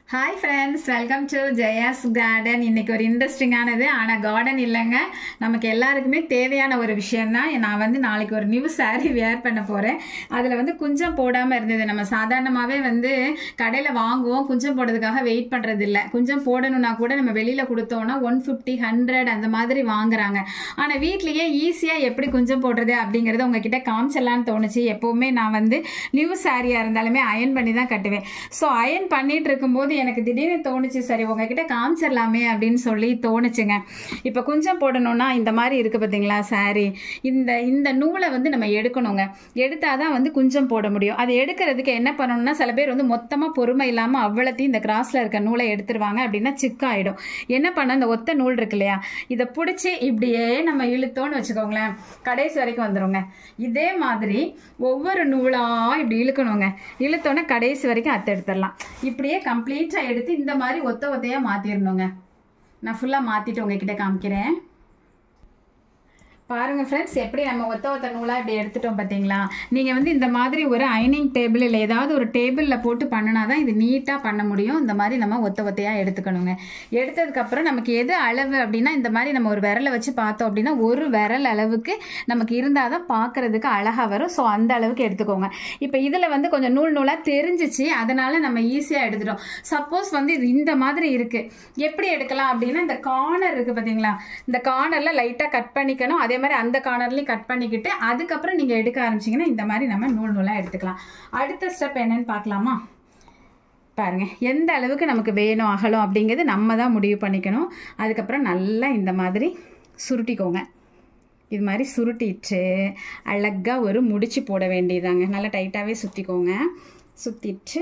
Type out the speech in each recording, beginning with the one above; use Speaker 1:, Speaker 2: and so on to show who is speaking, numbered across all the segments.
Speaker 1: Hi friends, welcome to Jaya's Garden. இன்னைக்கு ஒரு இன்ட்ரெஸ்டிங்கானது ஆனா கார்டன் இல்லைங்க, நமக்கு எல்லாருக்குமே தேவையான ஒரு விஷயம் தான். நான் வந்து நாளைக்கு ஒரு நியூ saree வேர் பண்ண போறேன். அதுல வந்து குஞ்சம் போடாம இருந்தது. நம்ம சாதாரணமாவே வந்து கடையில வாங்குவோம், குஞ்சம் போடுறதுக்காக வெயிட் பண்றது இல்ல. குஞ்சம் போடணும்னா கூட நம்ம வெளியில கொடுத்தோம்னா 150 100 அந்த மாதிரி வாங்குறாங்க. ஆனா வீட்லயே ஈஸியா எப்படி குஞ்சம் போடுறது அப்படிங்கறத உங்ககிட்ட காமிச்சலான்னு தோணுச்சு. எப்பவுமே நான் வந்து நியூ சாரியா இருந்தாலுமே அயன் பண்ணி தான் கட்டுவேன். ஸோ அயன் பண்ணிட்டு இருக்கும்போது எனக்கு திடீர்னு தோணுச்சு, சரி உங்ககிட்ட காமிச்சிடலாமே அப்படின்னு சொல்லி தோணுச்சுங்க. இப்போ குஞ்சம் போடணும்னா இந்த மாதிரி இருக்கு பார்த்தீங்களா சாரி, இந்த நூலை வந்து நம்ம எடுக்கணுங்க. எடுத்தாதான் வந்து குஞ்சம் போட முடியும். அது எடுக்கிறதுக்கு என்ன பண்ணணும்னா, சில பேர் வந்து மொத்தமாக பொறுமை இல்லாமல் அவ்வளோத்தையும் இந்த கிராஸ்ல இருக்க நூலை எடுத்துருவாங்க. அப்படின்னா சிக்காயிடும். என்ன பண்ண, இந்த ஒத்த நூல் இருக்கு இல்லையா, இதை பிடிச்சி இப்படியே நம்ம இழுத்தோன்னு வச்சுக்கோங்களேன், கடைசி வரைக்கும் வந்துடுங்க. இதே மாதிரி ஒவ்வொரு நூலா இப்படி இழுக்கணுங்க. இழுத்தோன்னே கடைசி வரைக்கும் அத்தை எடுத்துடலாம். இப்படியே கம்ப்ளீட்டா எடுத்து இந்த மாதிரி ஒத்தையா மாத்திரணுங்க. நான் ஃபுல்லா மாத்திட்டு உங்ககிட்ட காமிக்கிறேன். பாருங்க ஃப்ரெண்ட்ஸ், எப்படி நம்ம ஒத்த நூலா இப்படி எடுத்துட்டோம் பார்த்தீங்களா. நீங்க வந்து இந்த மாதிரி ஒரு அயனிங் டேபிள் இல்லை ஏதாவது ஒரு டேபிள்ல போட்டு பண்ணினாதான் இது நீட்டா பண்ண முடியும். இந்த மாதிரி நம்ம ஒத்தையா எடுத்துக்கணுங்க. எடுத்ததுக்கு அப்புறம் நமக்கு எது அளவு அப்படின்னா, இந்த மாதிரி நம்ம ஒரு விரலை வச்சு பார்த்தோம் அப்படின்னா ஒரு விரல் அளவுக்கு நமக்கு இருந்தாதான் பார்க்கறதுக்கு அழகா வரும். ஸோ அந்த அளவுக்கு எடுத்துக்கோங்க. இப்போ இதுல வந்து கொஞ்சம் நூலா தெரிஞ்சிச்சு, அதனால நம்ம ஈஸியா எடுத்துட்டோம். சப்போஸ் வந்து இது இந்த மாதிரி இருக்கு, எப்படி எடுக்கலாம் அப்படின்னா, இந்த கார்னர் இருக்கு பார்த்தீங்களா, இந்த கார்னர்ல லைட்டா கட் பண்ணிக்கணும். அதே மாதிரி அந்த கார்னர்லயும் கட் பண்ணிக்கிட்டு அதுக்கப்புறம் நீங்க எடுக்க ஆரம்பிச்சீங்கன்னா இந்த மாதிரி நம்ம நூலா எடுத்துக்கலாம். அடுத்த ஸ்டெப் என்னன்னு பார்க்கலாமா? பாருங்க, எந்த அளவுக்கு நமக்கு வேணும் அகலம் அப்படிங்கிறது நம்ம தான் முடிவு பண்ணிக்கணும். அதுக்கப்புறம் நல்லா இந்த மாதிரி சுருட்டிக்கோங்க. இது மாதிரி சுருட்டிட்டு அழகா ஒரு முடிச்சு போட வேண்டியதாங்க. நல்லா டைட்டாவே சுத்திக்கோங்க. சுத்திட்டு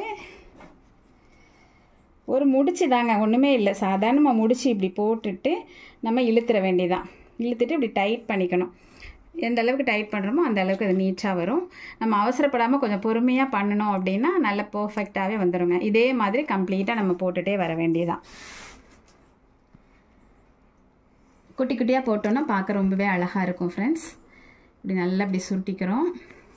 Speaker 1: ஒரு முடிச்சு தாங்க, ஒண்ணுமே இல்லை, சாதாரணமாக முடிச்சு இப்படி போட்டுட்டு நம்ம இழுத்துற வேண்டியதான். இழுத்துட்டு இப்படி டைட் பண்ணிக்கணும். எந்த அளவுக்கு டைட் பண்ணுறோமோ அந்த அளவுக்கு அது நீட்டாக வரும். நம்ம அவசரப்படாமல் கொஞ்சம் பொறுமையாக பண்ணணும் அப்படின்னா நல்ல பர்ஃபெக்டாகவே வந்துடுங்க. இதே மாதிரி கம்ப்ளீட்டாக நம்ம போட்டுகிட்டே வர வேண்டியதான். குட்டி குட்டியாக போட்டோன்னா பார்க்க ரொம்பவே அழகாக இருக்கும் ஃப்ரெண்ட்ஸ். இப்படி நல்லா இப்படி சுருட்டிக்கிறோம்.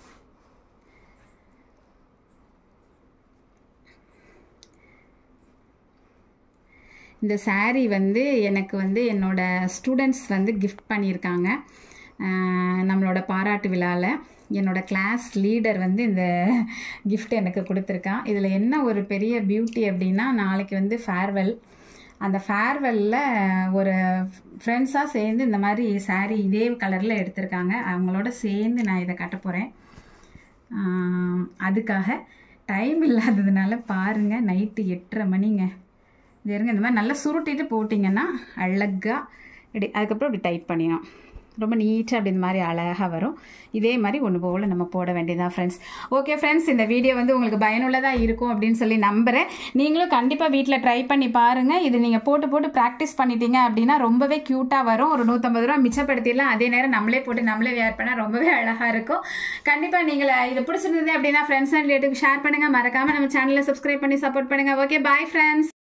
Speaker 1: இந்த சாரீ வந்து எனக்கு வந்து என்னோட ஸ்டூடெண்ட்ஸ் வந்து கிஃப்ட் பண்ணியிருக்காங்க. நம்மளோட பாராட்டு விழாவில் என்னோட கிளாஸ் லீடர் வந்து இந்த கிஃப்ட் எனக்கு கொடுத்துருக்கான். இதில் என்ன ஒரு பெரிய பியூட்டி அப்படின்னா, நாளைக்கு வந்து ஃபேர்வெல். அந்த ஃபேர்வெல்லில் ஒரு ஃப்ரெண்ட்ஸாக சேர்ந்து இந்த மாதிரி சாரீ இதே கலரில் எடுத்திருக்காங்க. அவங்களோட சேர்ந்து நான் இதை கட்ட போகிறேன். அதுக்காக டைம் இல்லாததுனால பாருங்கள், நைட்டு 8:30 மணிங்க. இது இருங்க, இந்த மாதிரி நல்லா சுருட்டிட்டு போட்டிங்கன்னா அழகா இப்படி, அதுக்கப்புறம் இப்படி டைட் பண்ணிடணும். ரொம்ப நீட்டாக அப்படி இந்த மாதிரி அழகாக வரும். இதே மாதிரி ஒன்று போல் நம்ம போட வேண்டியதான் ஃப்ரெண்ட்ஸ். ஓகே ஃப்ரெண்ட்ஸ், இந்த வீடியோ வந்து உங்களுக்கு பயனுள்ளதாக இருக்கும் அப்படின்னு சொல்லி நம்புகிறேன். நீங்களும் கண்டிப்பாக வீட்டில் ட்ரை பண்ணி பாருங்கள். இது நீங்கள் போட்டு ப்ராக்டிஸ் பண்ணிட்டீங்க அப்படின்னா ரொம்பவே க்யூட்டாக வரும். ஒரு 150 ரூபா மிச்சப்படுத்திடலாம். அதே நேரம் நம்மளே போட்டு நம்மளே வேர் பண்ணால் ரொம்பவே அழகாக இருக்கும். கண்டிப்பாக நீங்கள் இது பிடிச்சிருந்தது அப்படின்னா ஃப்ரெண்ட்ஸ் அண்ட் ரிலேட்டிவ் ஷேர் பண்ணுங்கள். மறக்காமல் நம்ம சேனலை சப்ஸ்கிரைப் பண்ணி சப்போர்ட் பண்ணுங்கள். Okay, bye friends.